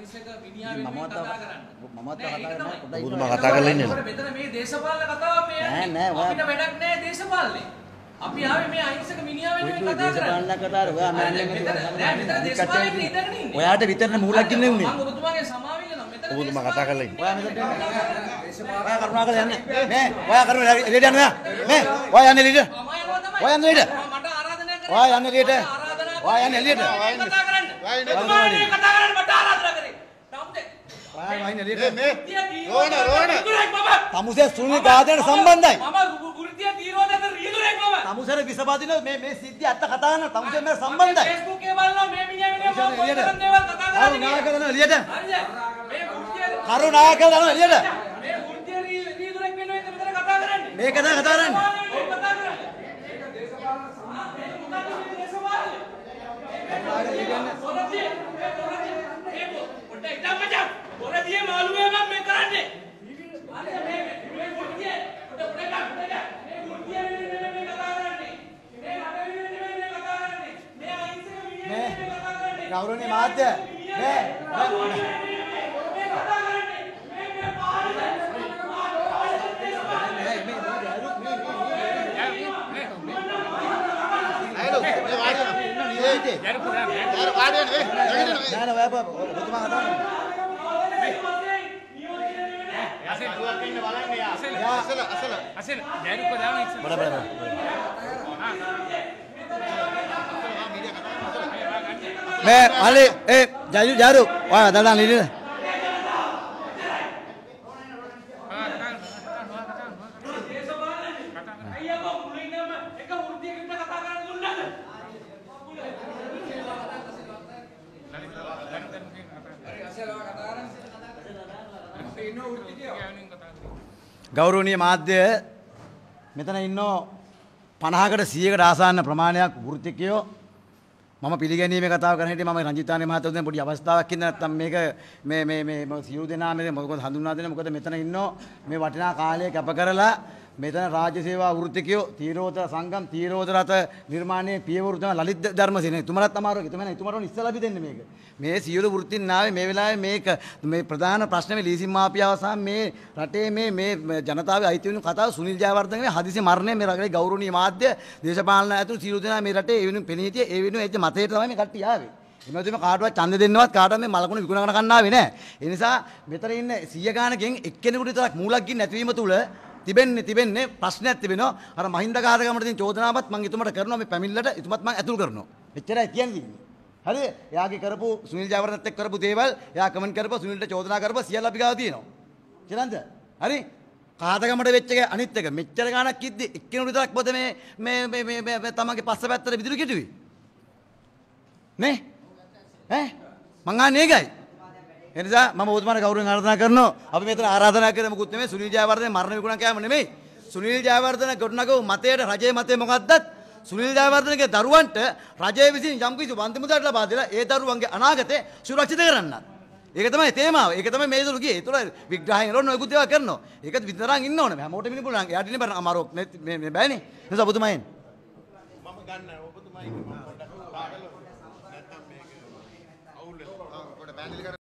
අහිංසක මිනිහා වෙනුවෙන් කතා කරන්න. මමත් කතා කරන්නේ ඔබතුමා කතා කරලා ඉන්නේ. මෙතන මේ දේශපාලන කතාව මේ නෑ අපිට වැඩක් නෑ දේශපාලනේ. අපි ආවේ මේ අහිංසක මිනිහා වෙනුවෙන් කතා කරන්න. දේශපාලන කතාව ඔයා මෑන්ලෙන් මෙතන දේශපාලනේ ඉඳගෙන ඉන්නේ. ඔයාට විතරනේ මූලක් ඉන්නේ උනේ. මම ඔබතුමාගේ සමාව ඉල්ලනවා. මෙතන ඔබතුමා කතා කරලා ඉන්නේ. ඔයා මෙතන ඔයා කරුණාකරලා යන්න. නේ ඔයා කරුණ එළියට යන්න ඔයා. නේ ඔයා යන්න එළියට. ඔයා යන්න එළියට. මට ආරාධනා කරා. ඔයා යන්න එළියට. ඔයා යන්න එළියට. කතා කරන්න. ඔබතුමානේ කතා කරන්න මට ආරාධනා කරේ. නම්ද? ඔයා යන්න එළියට. මේ රෝණ. තමුසේ සුනිල් ගාදේට සම්බන්ධයි. මම වෘත්තීය තීරෝධක රීදුරෙක් මම. තමුසේට විසබදින මේ සිද්ධිය අත්ත කතා කරන තමුසේ මේ සම්බන්ධයි. Facebook එකේ බලනවා මේ මිනිහා වෙනුවෙන් මම කොයි තරම් දේවල් කතා කරන්නේ. කරුණාකරලා යන්න එළියට. හරිද? මේ වෘත්තීය කරුණාකරලා යන්න එළියට. මේ වෘත්තීය රීදුරෙක් වෙනුවෙන් මෙතන කතා කරන්නේ. මේක තමයි කතා කරන්නේ. කතා කරන්නේ. ගෞරවනීය මාධ්‍ය मैं अरे ए जारू जारू वाह दादा लीजिए गौरवनीय माध्य මෙතන ඉන්නෝ 50කට 100කට ආසන්න ප්‍රමාණයක් වෘත්තිකයෝ මම පිළිගැනීමේ කතාව කරන හැටි මම රංජිතානේ මහත්තයාට දෙන පොඩි අවස්ථාවක් ඉන්න නැත්තම් මේක මේ සියලු දෙනා මේ මොකද හඳුන්වා දෙන්නේ මොකද මෙතන ඉන්නෝ මේ වටිනා කාලය කැප කරලා මෙතන රාජ්‍ය සේවා වෘත්තිකයෝ තීරෝධ සංගම් තීරෝධ රත නිර්මාණයේ පියවරු තමයි ලලිත් ධර්මසේන එතුමාලත් අමාරුයි එතුමා එතුමාට ඉස්සලා අපි දෙන්නේ මේක මේ සියලු වෘත්තින් ආවේ මේ වෙලාවේ මේක මේ ප්‍රධාන ප්‍රශ්නේ මේ ලීසින් මාපියාව සහ මේ රටේ මේ ජනතාවගේ අයිති වෙන කතාව සුනිල් ජයවර්ධනගේ හදිසි මරණය මේ රටේ ගෞරවනීය මාධ්‍ය දේශපාලන ඇතුළු සියලු දෙනා මේ රටේ ඒ වෙනුවෙන් පෙනී හිටියේ ඒ වෙනුවෙන් එච්ච මතයට තමයි මේ කට්ටිය ආවේ එමෙතුම කාටවත් ඡන්ද දෙන්නවත් කාටවත් මේ මලකුණ විකුණන කන්න ආවේ නැහැ ඒ නිසා මෙතන ඉන්න 100 ගානකින් එක්කෙනෙකුට විතරක් මූලක් ගින් නැතිවීම තුල තිබෙන්නේ ප්‍රශ්නයක් තිබෙනවා අර මහින්ද කාර්යකමට තියෙන චෝදනාවත් මම එතුමට කරනවා මේ පැමිණිල්ලට එතුමත් මම ඇතුල් කරනවා එච්චරයි කියන්නේ හරිද එයාගේ කරපු සුනිල් ජයවර්ධනත් එක්ක කරපු දේවල් එයා කමෙන්ට් කරපුවා සුනිල්ට චෝදනා කරපුවා සියල්ල අපි ගාව තියෙනවා කියලාද හරි කාදගමට වෙච්ච එක අනිත් එක මෙච්චර ගාණක් කිද්දි එක්කෙනෙකුට විතරක් පොත මේ තමන්ගේ පස්ස පැත්තට විදුලි කෙටුවේ නේ ඈ මං ආන්නේ ඒකයි එනිසා මම ඔබතුමාට ගෞරවයෙන් ආරාධනා කරනවා අපි මෙතන ආරාධනා කරේ මොකුත් නෙමෙයි සුනිල් ජයවර්ධන මරණ විකුණන කෑම නෙමෙයි සුනිල් ජයවර්ධන ගොඩනගව මතයට රජයේ මතය මොකක්දත් සුනිල් ජයවර්ධනගේ දරුවන්ට රජය විසින් යම්කිසි වන්දි මුදල් ලබා දීලා ඒ දරුවන්ගේ අනාගතය සුරක්ෂිත කරන්නත් ඒක තමයි තේමාව ඒක තමයි මේ දරු ගියේ ඒතර විග්‍රහයෙන් රොන්න ඔයකුත් ඒවා කරනවා ඒක විතරක් ඉන්න ඕනේ හැමෝටම ඉන්න පුළුවන් එයාට ඉන්න බෑ අමාරුක් මේ බෑනේ නිසා ඔබතුමා එන්න මම ගන්න ඔබතුමා ඉන්න මම පොඩ්ඩක් පාගල නැත්තම් මේක අවුල් වෙනවා පොඩ්ඩ බෑන්ඩල්